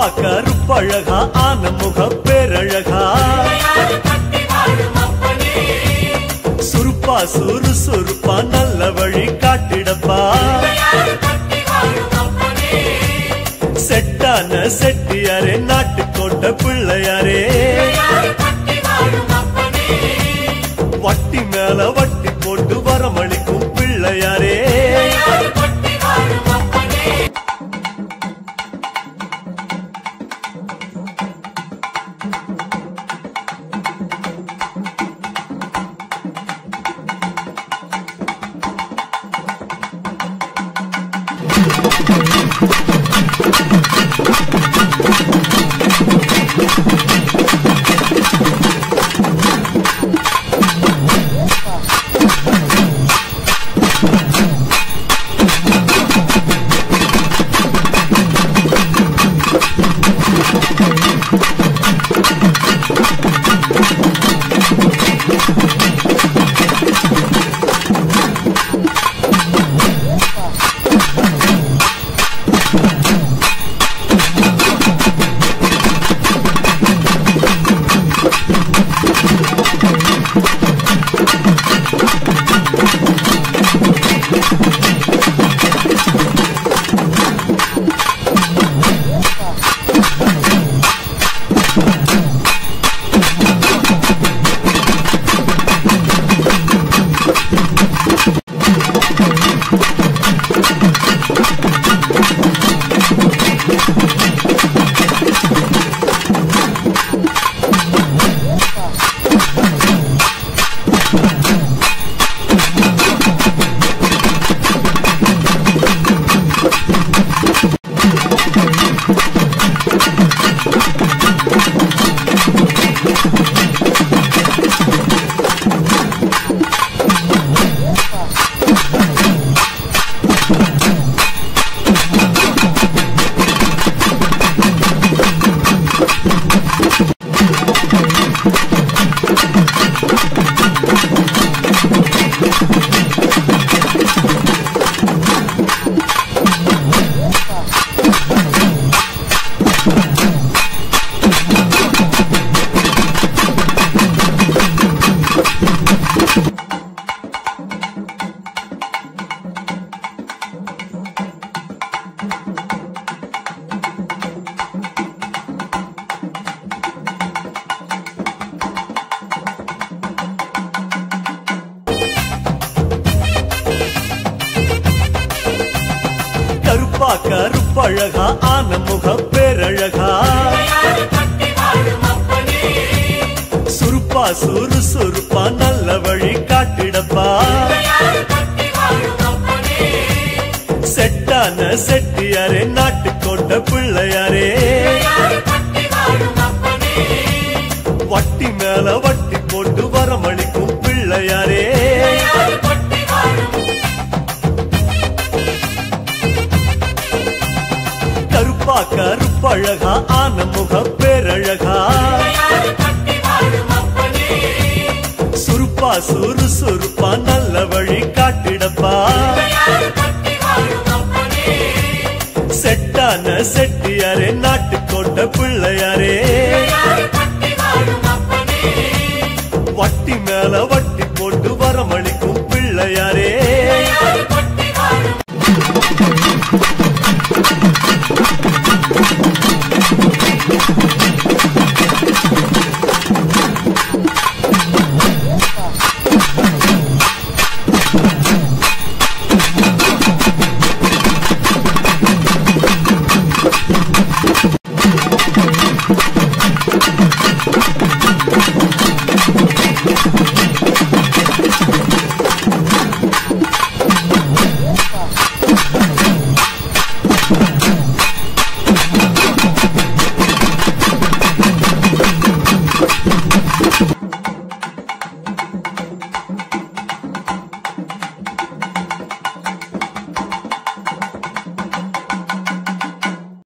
கருப்பழகா ஆன முக பேரழகா சுருப்பா சுறுசுறுப்பா நல்ல வழி காட்டிடப்பா செட்டான செட்டியாரே நாட்டுக்கோட்டை பிள்ளையாரே வட்டி மேல வட்டி போட்டு வரமளிக்கும் பிள்ளையாரே கருப்பழகா ஆன முக பேரழகா சுருப்பா சுறுசுறுப்பா நல்ல வழி காட்டிடப்பா செட்டான செட்டியாரே நாட்டுக்கோட்டை பிள்ளையாரே வட்டி மேல வட்டி போட்டு வரமளிக்கும் பிள்ளையாரே கருப்பழகா ஆன முக பேரழகா சுருப்பா சுறுசுறுப்பா நல்ல வழி காட்டிடப்பா செட்டான செட்டியாரே நாட்டுக்கோட்டை பிள்ளையாரே வட்டி மேல வட்டி